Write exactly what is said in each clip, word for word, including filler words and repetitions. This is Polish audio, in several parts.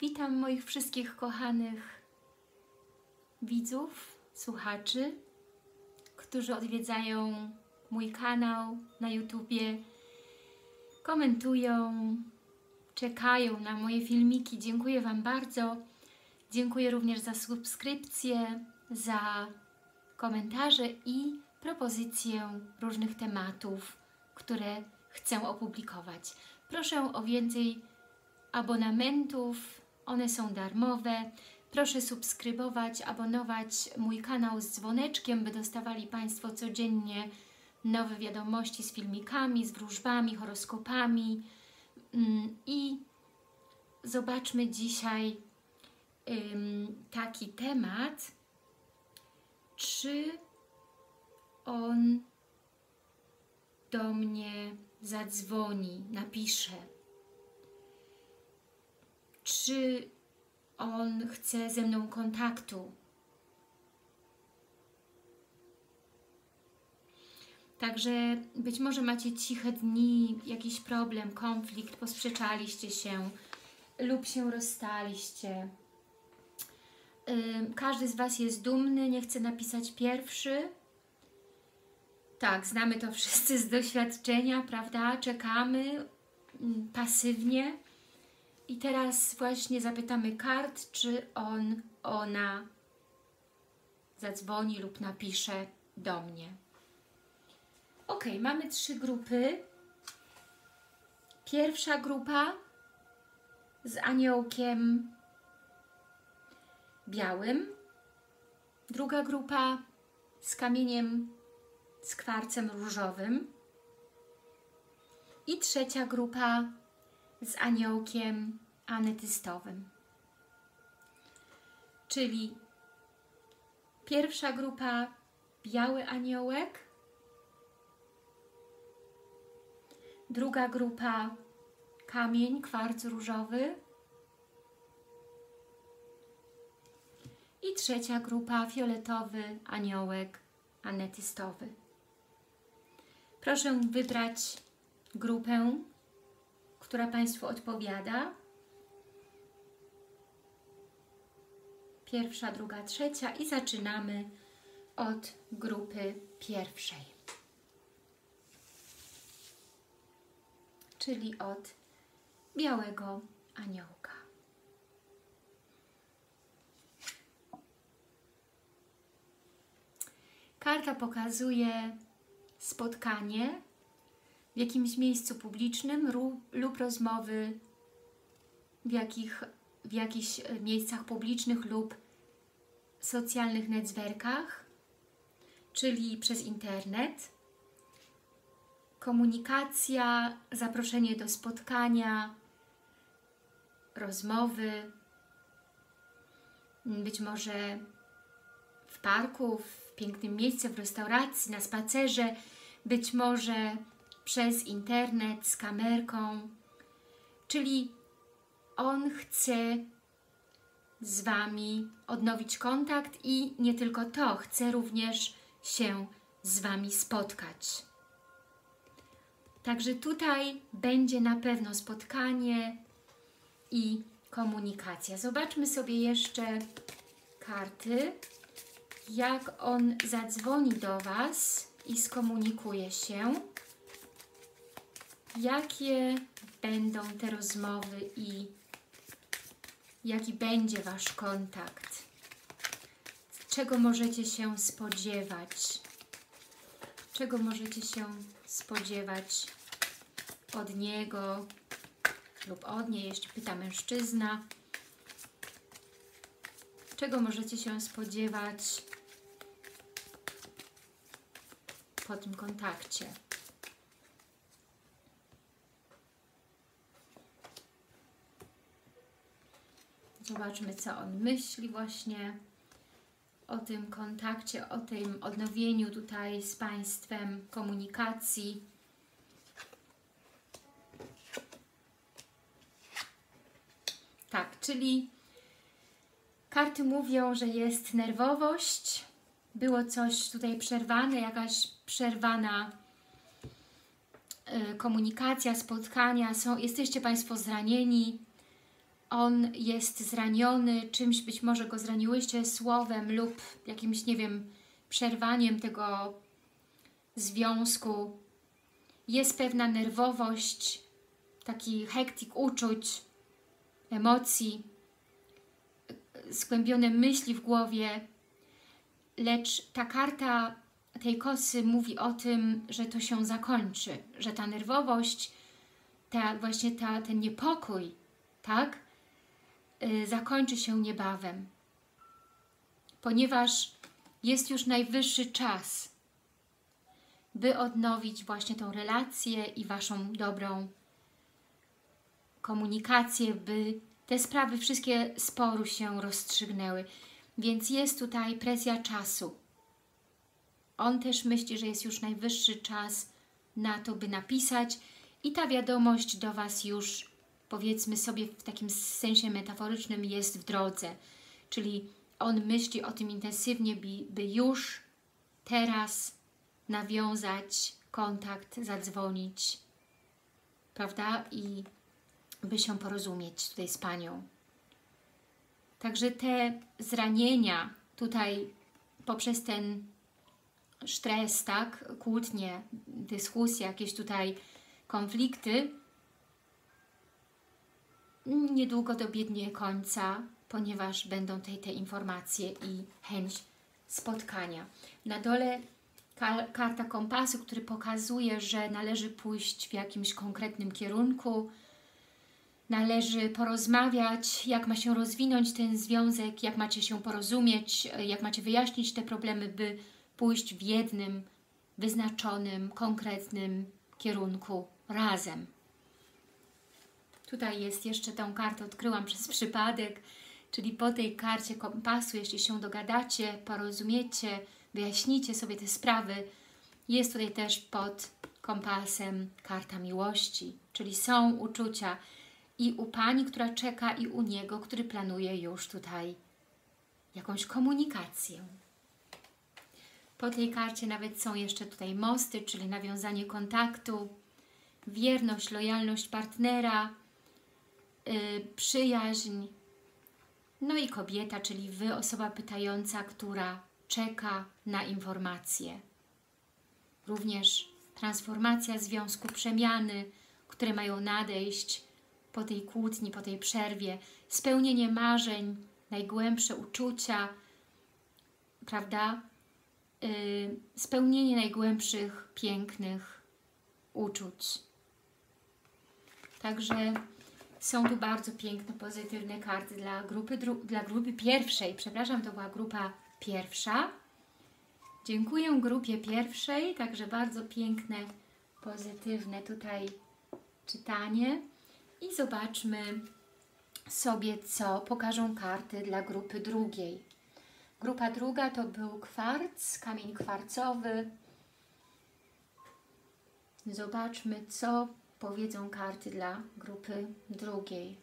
Witam moich wszystkich kochanych widzów, słuchaczy, którzy odwiedzają mój kanał na YouTubie, komentują, czekają na moje filmiki. Dziękuję Wam bardzo. Dziękuję również za subskrypcje, za komentarze i propozycje różnych tematów, które chcę opublikować. Proszę o więcej abonamentów, one są darmowe. Proszę subskrybować, abonować mój kanał z dzwoneczkiem, by dostawali Państwo codziennie nowe wiadomości z filmikami, z wróżbami, horoskopami. I zobaczmy dzisiaj ym, taki temat, czy on do mnie zadzwoni, napisze, czy on chce ze mną kontaktu. Także być może macie ciche dni, jakiś problem, konflikt, posprzeczaliście się lub się rozstaliście. Każdy z Was jest dumny, nie chce napisać pierwszy. Tak, znamy to wszyscy z doświadczenia, prawda? Czekamy pasywnie. I teraz właśnie zapytamy kart, czy on, ona zadzwoni lub napisze do mnie. Ok, mamy trzy grupy. Pierwsza grupa z aniołkiem białym. Druga grupa z kamieniem, z kwarcem różowym. I trzecia grupa z aniołkiem ametystowym. Czyli pierwsza grupa biały aniołek, druga grupa kamień, kwarc różowy i trzecia grupa fioletowy aniołek ametystowy. Proszę wybrać grupę, która Państwu odpowiada. Pierwsza, druga, trzecia i zaczynamy od grupy pierwszej. Czyli od białego aniołka. Karta pokazuje spotkanie w jakimś miejscu publicznym lub rozmowy w, jakich, w jakichś miejscach publicznych lub socjalnych netzwerkach, czyli przez internet. Komunikacja, zaproszenie do spotkania, rozmowy, być może w parku, w pięknym miejscu, w restauracji, na spacerze, być może przez internet, z kamerką, czyli on chce z Wami odnowić kontakt i nie tylko to, chce również się z Wami spotkać. Także tutaj będzie na pewno spotkanie i komunikacja. Zobaczmy sobie jeszcze karty, jak on zadzwoni do Was i skomunikuje się. Jakie będą te rozmowy i jaki będzie Wasz kontakt? Czego możecie się spodziewać? Czego możecie się spodziewać od niego lub od niej, jeśli pyta mężczyzna? Czego możecie się spodziewać po tym kontakcie? Zobaczmy, co on myśli właśnie o tym kontakcie, o tym odnowieniu tutaj z Państwem komunikacji. Tak, czyli karty mówią, że jest nerwowość, było coś tutaj przerwane, jakaś przerwana komunikacja, spotkania, są, jesteście Państwo zranieni, on jest zraniony, czymś być może go zraniłyście słowem lub jakimś, nie wiem, przerwaniem tego związku. Jest pewna nerwowość, taki hektik uczuć, emocji, skłębione myśli w głowie, lecz ta karta tej kosy mówi o tym, że to się zakończy, że ta nerwowość, ta, właśnie ta, ten niepokój, tak, yy, zakończy się niebawem, ponieważ jest już najwyższy czas, by odnowić właśnie tą relację i Waszą dobrą komunikację, by te sprawy wszystkie sporu się rozstrzygnęły. Więc jest tutaj presja czasu. On też myśli, że jest już najwyższy czas na to, by napisać i ta wiadomość do Was już, powiedzmy sobie w takim sensie metaforycznym, jest w drodze. Czyli on myśli o tym intensywnie, by, by już teraz nawiązać kontakt, zadzwonić, prawda? I by się porozumieć tutaj z Panią. Także te zranienia tutaj poprzez ten stres, tak, kłótnie, dyskusje, jakieś tutaj konflikty, niedługo dobiegnie końca, ponieważ będą tutaj te informacje i chęć spotkania. Na dole karta kompasu, który pokazuje, że należy pójść w jakimś konkretnym kierunku, należy porozmawiać, jak ma się rozwinąć ten związek, jak macie się porozumieć, jak macie wyjaśnić te problemy, by pójść w jednym, wyznaczonym, konkretnym kierunku razem. Tutaj jest jeszcze tą kartę, odkryłam przez przypadek, czyli po tej karcie kompasu, jeśli się dogadacie, porozumiecie, wyjaśnicie sobie te sprawy, jest tutaj też pod kompasem karta miłości, czyli są uczucia i u Pani, która czeka, i u niego, który planuje już tutaj jakąś komunikację. Po tej karcie nawet są jeszcze tutaj mosty, czyli nawiązanie kontaktu, wierność, lojalność partnera, yy, przyjaźń, no i kobieta, czyli Wy, osoba pytająca, która czeka na informacje. Również transformacja związku, przemiany, które mają nadejść po tej kłótni, po tej przerwie, spełnienie marzeń, najgłębsze uczucia, prawda? Yy, spełnienie najgłębszych, pięknych uczuć. Także są tu bardzo piękne, pozytywne karty dla grupy, dla grupy pierwszej. Przepraszam, to była grupa pierwsza. Dziękuję grupie pierwszej, także bardzo piękne, pozytywne tutaj czytanie. I zobaczmy sobie, co pokażą karty dla grupy drugiej. Grupa druga to był kwarc, kamień kwarcowy. Zobaczmy, co powiedzą karty dla grupy drugiej.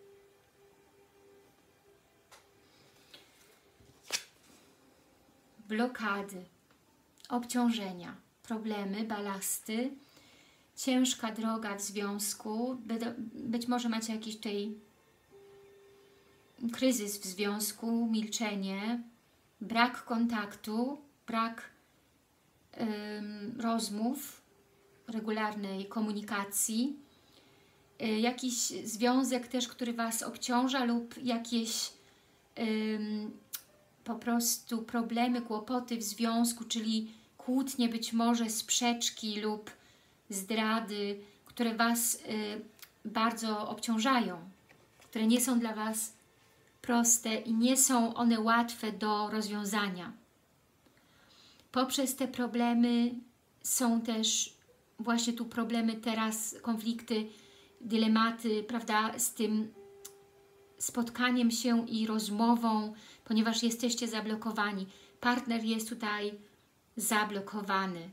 Blokady, obciążenia, problemy, balasty, ciężka droga w związku, by do, być może macie jakiś tutaj kryzys w związku, milczenie, brak kontaktu, brak ym, rozmów, regularnej komunikacji, y, jakiś związek też, który Was obciąża lub jakieś ym, po prostu problemy, kłopoty w związku, czyli kłótnie, być może sprzeczki lub zdrady, które Was y, bardzo obciążają, które nie są dla Was proste i nie są one łatwe do rozwiązania. Poprzez te problemy są też właśnie tu problemy teraz, konflikty, dylematy, prawda, z tym spotkaniem się i rozmową, ponieważ jesteście zablokowani. Partner jest tutaj zablokowany.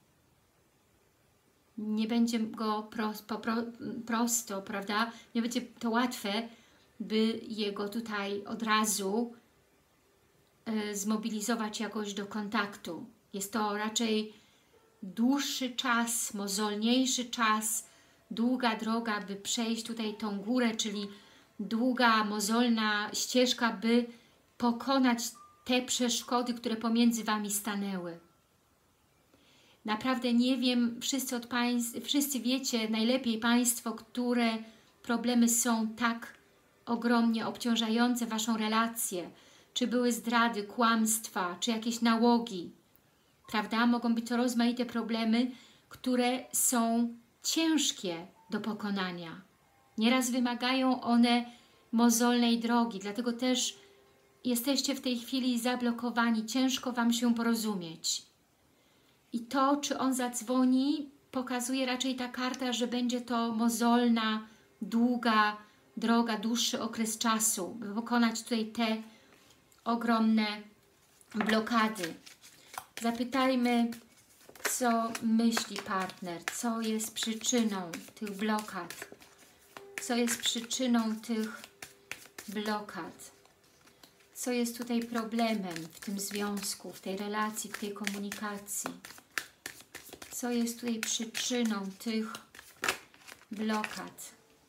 Nie będzie go prost, po, pro, prosto, prawda? Nie będzie to łatwe, by jego tutaj od razu y, zmobilizować jakoś do kontaktu. Jest to raczej dłuższy czas, mozolniejszy czas, długa droga, by przejść tutaj tą górę, czyli długa, mozolna ścieżka, by pokonać te przeszkody, które pomiędzy Wami stanęły. Naprawdę nie wiem, wszyscy, od państw, wszyscy wiecie najlepiej Państwo, które problemy są tak ogromnie obciążające Waszą relację. Czy były zdrady, kłamstwa, czy jakieś nałogi. Prawda? Mogą być to rozmaite problemy, które są ciężkie do pokonania. Nieraz wymagają one mozolnej drogi, dlatego też jesteście w tej chwili zablokowani, ciężko Wam się porozumieć. I to, czy on zadzwoni, pokazuje raczej ta karta, że będzie to mozolna, długa droga, dłuższy okres czasu, by pokonać tutaj te ogromne blokady. Zapytajmy, co myśli partner, co jest przyczyną tych blokad, co jest przyczyną tych blokad, co jest tutaj problemem w tym związku, w tej relacji, w tej komunikacji, co jest tutaj przyczyną tych blokad.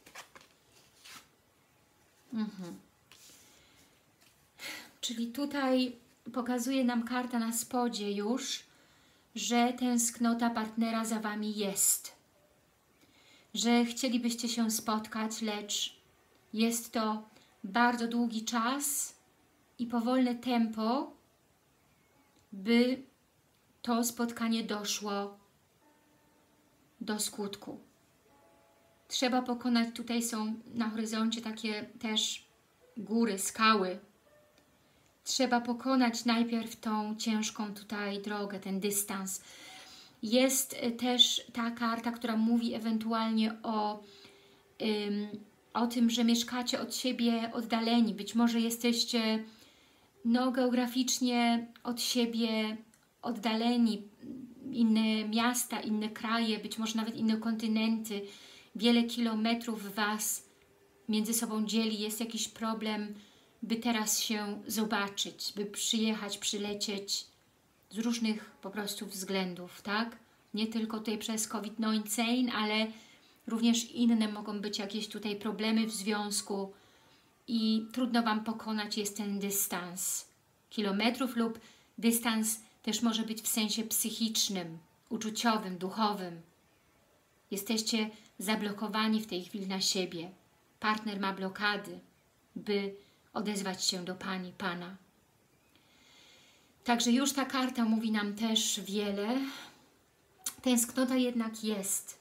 Mhm. Czyli tutaj pokazuje nam karta na spodzie już, że tęsknota partnera za Wami jest. Że chcielibyście się spotkać, lecz jest to bardzo długi czas i powolne tempo, by to spotkanie doszło do skutku. Trzeba pokonać, tutaj są na horyzoncie takie też góry, skały. Trzeba pokonać najpierw tą ciężką tutaj drogę, ten dystans. Jest też ta karta, która mówi ewentualnie o, ym, o tym, że mieszkacie od siebie oddaleni. Być może jesteście no, geograficznie od siebie oddaleni. Inne miasta, inne kraje, być może nawet inne kontynenty. Wiele kilometrów Was między sobą dzieli. Jest jakiś problem, by teraz się zobaczyć, by przyjechać, przylecieć z różnych po prostu względów, tak? Nie tylko tutaj przez COVID dziewiętnaście, ale również inne mogą być jakieś tutaj problemy w związku i trudno Wam pokonać jest ten dystans kilometrów lub dystans też może być w sensie psychicznym, uczuciowym, duchowym. Jesteście zablokowani w tej chwili na siebie. Partner ma blokady, by odezwać się do Pani, Pana. Także już ta karta mówi nam też wiele. Tęsknota jednak jest.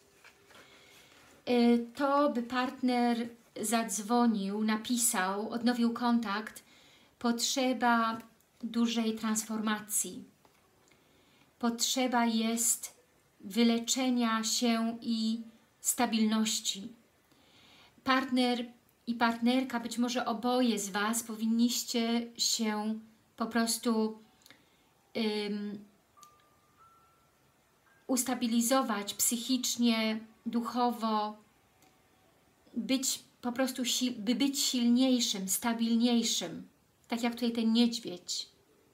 To, by partner zadzwonił, napisał, odnowił kontakt, potrzeba dużej transformacji. Potrzeba jest wyleczenia się i stabilności. Partner i partnerka, być może oboje z Was powinniście się po prostu um, ustabilizować psychicznie, duchowo, być po prostu, by być silniejszym, stabilniejszym, tak jak tutaj ten niedźwiedź.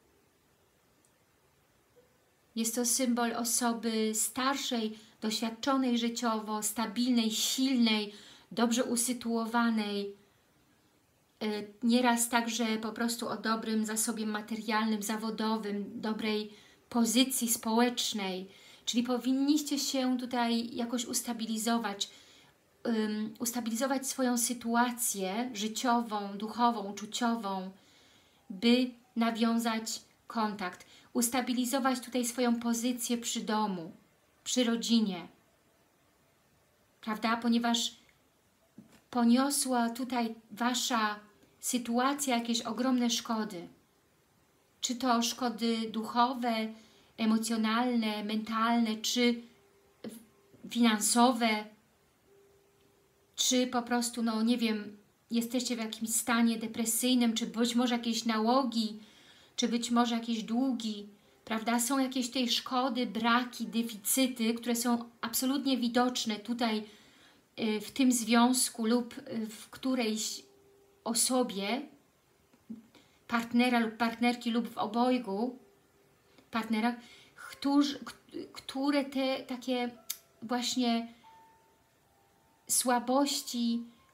Jest to symbol osoby starszej, doświadczonej życiowo, stabilnej, silnej, dobrze usytuowanej, nieraz także po prostu o dobrym zasobie materialnym, zawodowym, dobrej pozycji społecznej, czyli powinniście się tutaj jakoś ustabilizować, um, ustabilizować swoją sytuację życiową, duchową, uczuciową, by nawiązać kontakt, ustabilizować tutaj swoją pozycję przy domu, przy rodzinie, prawda, ponieważ poniosła tutaj Wasza sytuacja jakieś ogromne szkody. Czy to szkody duchowe, emocjonalne, mentalne, czy finansowe, czy po prostu, no nie wiem, jesteście w jakimś stanie depresyjnym, czy być może jakieś nałogi, czy być może jakieś długi, prawda? Są jakieś tej szkody, braki, deficyty, które są absolutnie widoczne tutaj w tym związku lub w którejś osobie, partnera lub partnerki lub w obojgu partnerach, którzy, które te takie właśnie słabości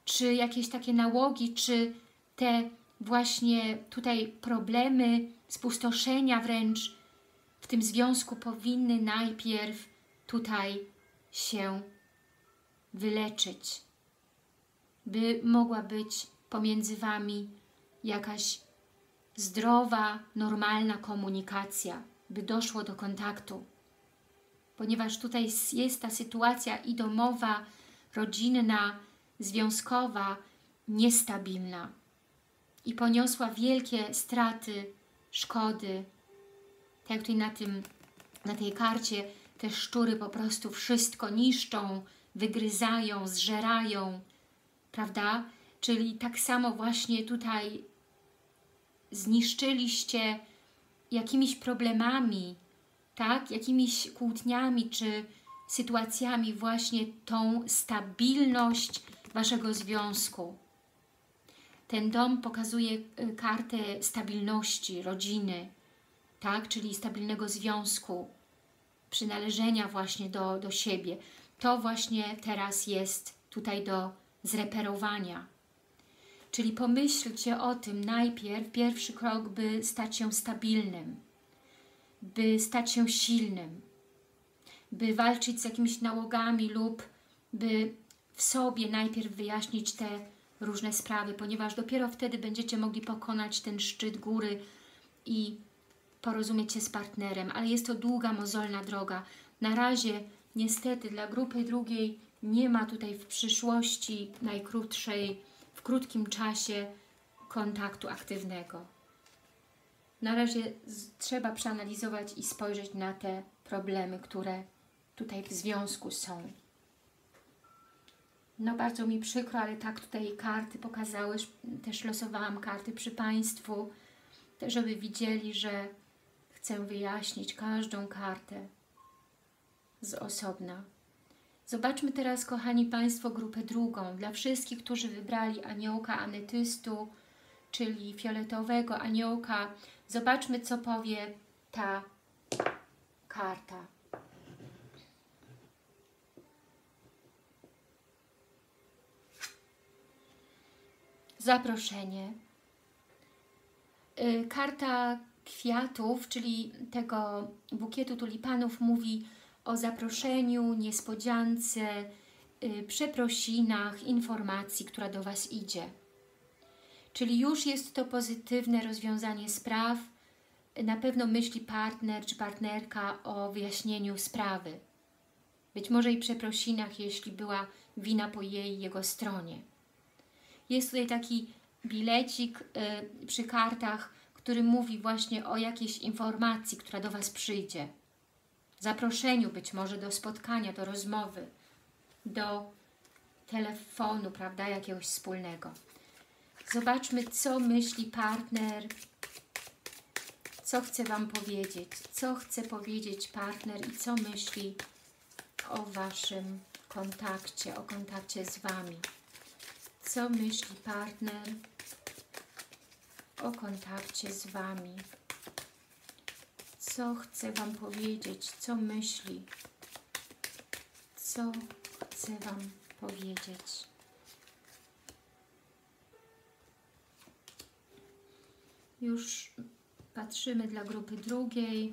czy jakieś takie nałogi, czy te właśnie tutaj problemy, spustoszenia wręcz w tym związku powinny najpierw tutaj się wyleczyć, by mogła być pomiędzy Wami jakaś zdrowa, normalna komunikacja, by doszło do kontaktu. Ponieważ tutaj jest ta sytuacja i domowa, rodzinna, związkowa, niestabilna i poniosła wielkie straty, szkody. Tak jak tutaj na, tym, na tej karcie te szczury po prostu wszystko niszczą, wygryzają, zżerają, prawda? Czyli tak samo właśnie tutaj zniszczyliście jakimiś problemami, tak? Jakimiś kłótniami czy sytuacjami właśnie tą stabilność Waszego związku. Ten dom pokazuje kartę stabilności rodziny, tak? Czyli stabilnego związku, przynależenia właśnie do, do siebie. To właśnie teraz jest tutaj do zreperowania. Czyli pomyślcie o tym najpierw, pierwszy krok, by stać się stabilnym, by stać się silnym, by walczyć z jakimiś nałogami lub by w sobie najpierw wyjaśnić te różne sprawy, ponieważ dopiero wtedy będziecie mogli pokonać ten szczyt góry i porozumieć się z partnerem, ale jest to długa, mozolna droga. Na razie niestety dla grupy drugiej nie ma tutaj w przyszłości najkrótszej, w krótkim czasie kontaktu aktywnego. Na razie trzeba przeanalizować i spojrzeć na te problemy, które tutaj w związku są. No bardzo mi przykro, ale tak tutaj karty pokazały, też losowałam karty przy Państwu, żeby widzieli, że chcę wyjaśnić każdą kartę z osobna. Zobaczmy teraz, kochani Państwo, grupę drugą. Dla wszystkich, którzy wybrali aniołka ametystu, czyli fioletowego aniołka, zobaczmy, co powie ta karta. Zaproszenie. Yy, karta kwiatów, czyli tego bukietu tulipanów, mówi o zaproszeniu, niespodziance, yy, przeprosinach, informacji, która do Was idzie. Czyli już jest to pozytywne rozwiązanie spraw. Na pewno myśli partner czy partnerka o wyjaśnieniu sprawy. Być może i przeprosinach, jeśli była wina po jej jego stronie. Jest tutaj taki bilecik yy, przy kartach, który mówi właśnie o jakiejś informacji, która do Was przyjdzie. Zaproszeniu być może do spotkania, do rozmowy, do telefonu, prawda, jakiegoś wspólnego. Zobaczmy, co myśli partner, co chce Wam powiedzieć, co chce powiedzieć partner i co myśli o Waszym kontakcie, o kontakcie z Wami. Co myśli partner o kontakcie z Wami? Co chce Wam powiedzieć? Co myśli? Co chce Wam powiedzieć? Już patrzymy dla grupy drugiej.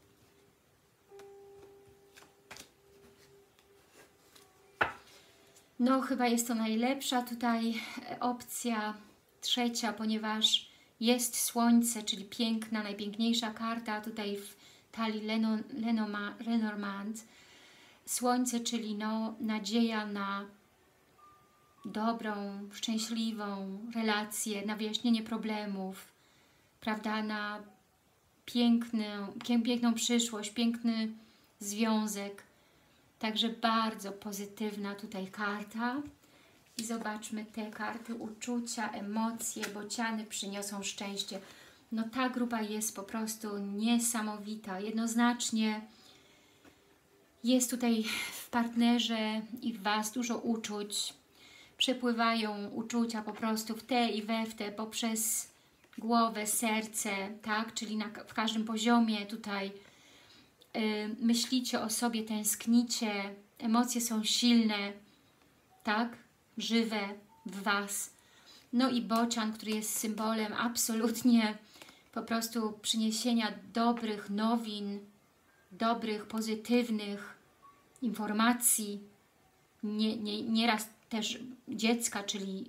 No, chyba jest to najlepsza tutaj opcja, trzecia, ponieważ jest słońce, czyli piękna, najpiękniejsza karta tutaj w talii Lenormand. Słońce, czyli no, nadzieja na dobrą, szczęśliwą relację, na wyjaśnienie problemów, prawda, na piękną, piękną przyszłość, piękny związek. Także bardzo pozytywna tutaj karta. I zobaczmy te karty uczucia, emocje, bociany przyniosą szczęście. No ta grupa jest po prostu niesamowita. Jednoznacznie jest tutaj w partnerze i w Was dużo uczuć. Przepływają uczucia po prostu w te i we w te poprzez głowę, serce, tak? Czyli na, w każdym poziomie tutaj yy, myślicie o sobie, tęsknicie, emocje są silne, tak? Żywe, w Was. No i bocian, który jest symbolem absolutnie po prostu przyniesienia dobrych nowin, dobrych, pozytywnych informacji, nie, nie, nieraz też dziecka, czyli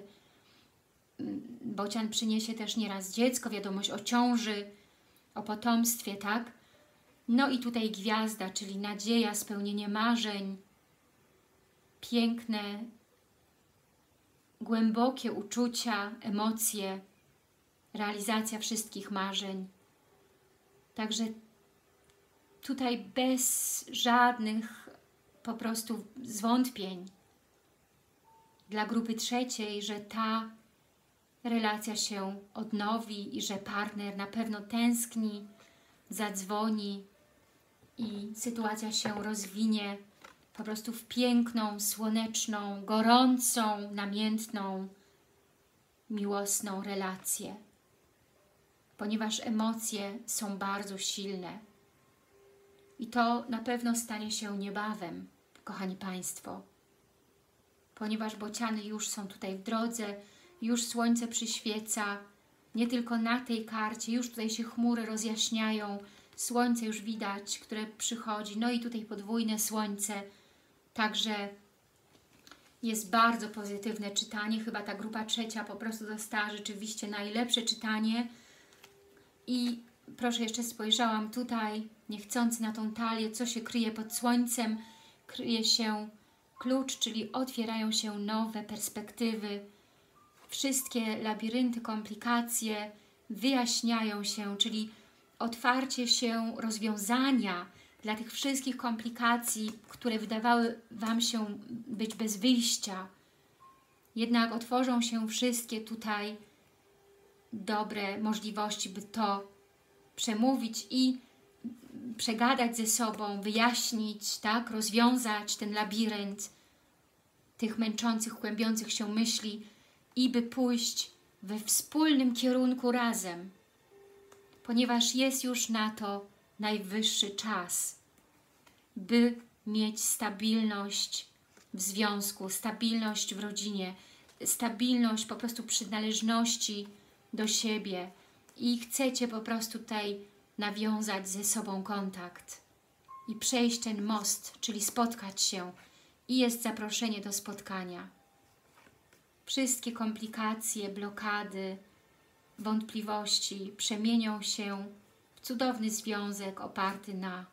yy, bocian przyniesie też nieraz dziecko, wiadomość o ciąży, o potomstwie, tak? No i tutaj gwiazda, czyli nadzieja, spełnienie marzeń, piękne, głębokie uczucia, emocje, realizacja wszystkich marzeń. Także tutaj bez żadnych po prostu zwątpień dla grupy trzeciej, że ta relacja się odnowi i że partner na pewno tęskni, zadzwoni i sytuacja się rozwinie po prostu w piękną, słoneczną, gorącą, namiętną, miłosną relację. Ponieważ emocje są bardzo silne. I to na pewno stanie się niebawem, kochani Państwo. Ponieważ bociany już są tutaj w drodze, już słońce przyświeca, nie tylko na tej karcie, już tutaj się chmury rozjaśniają, słońce już widać, które przychodzi, no i tutaj podwójne słońce, także jest bardzo pozytywne czytanie, chyba ta grupa trzecia po prostu dostała rzeczywiście najlepsze czytanie i proszę, jeszcze spojrzałam tutaj, niechcący na tą talię, co się kryje pod słońcem, kryje się klucz, czyli otwierają się nowe perspektywy, wszystkie labirynty, komplikacje wyjaśniają się, czyli otwarcie się rozwiązania dla tych wszystkich komplikacji, które wydawały Wam się być bez wyjścia. Jednak otworzą się wszystkie tutaj dobre możliwości, by to przemówić i przegadać ze sobą, wyjaśnić, tak, rozwiązać ten labirynt tych męczących, kłębiących się myśli i by pójść we wspólnym kierunku razem, ponieważ jest już na to najwyższy czas, by mieć stabilność w związku, stabilność w rodzinie, stabilność po prostu przynależności do siebie i chcecie po prostu tutaj nawiązać ze sobą kontakt i przejść ten most, czyli spotkać się i jest zaproszenie do spotkania. Wszystkie komplikacje, blokady, wątpliwości przemienią się w cudowny związek oparty na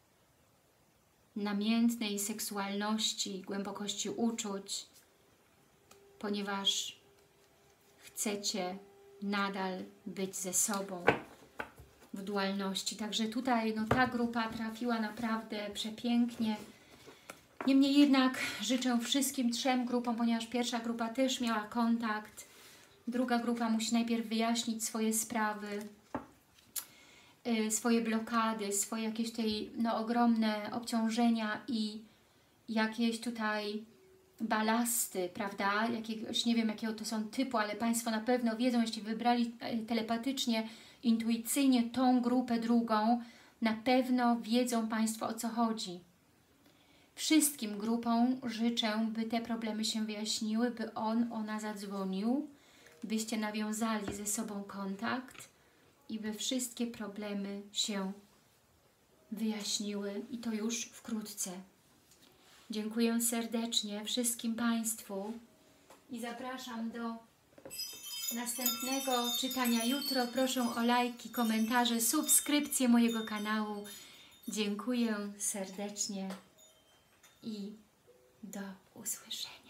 namiętnej seksualności, głębokości uczuć, ponieważ chcecie nadal być ze sobą w dualności. Także tutaj no, ta grupa trafiła naprawdę przepięknie. Niemniej jednak życzę wszystkim trzem grupom, ponieważ pierwsza grupa też miała kontakt, druga grupa musi najpierw wyjaśnić swoje sprawy, yy, swoje blokady, swoje jakieś tutaj no, ogromne obciążenia i jakieś tutaj balasty, prawda? Jakiegoś, nie wiem jakiego to są typu, ale Państwo na pewno wiedzą, jeśli wybrali telepatycznie, intuicyjnie tą grupę drugą, na pewno wiedzą Państwo, o co chodzi. Wszystkim grupom życzę, by te problemy się wyjaśniły, by on, ona zadzwonił, byście nawiązali ze sobą kontakt i by wszystkie problemy się wyjaśniły i to już wkrótce. Dziękuję serdecznie wszystkim Państwu i zapraszam do następnego czytania jutro. Proszę o lajki, komentarze, subskrypcję mojego kanału. Dziękuję serdecznie i do usłyszenia.